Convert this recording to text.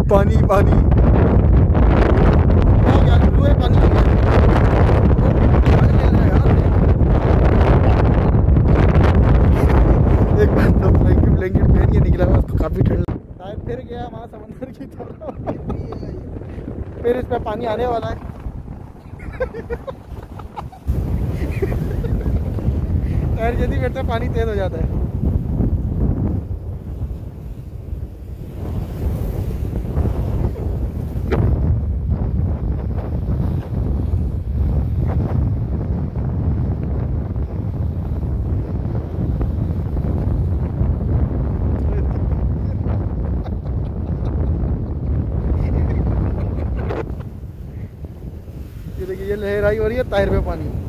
पानी पानी पानी एक बंदा ब्लैंकेट पहन के निकला हुआ, उसको काफी ठंड शायद फिर गया वहाँ समंदर की तरफ। फिर इस पे पानी आने वाला है। टायर जल्दी बैठता है, पानी तेज हो जाता है। ये देखिए, ये लहराई हो रही है टायर पे पानी।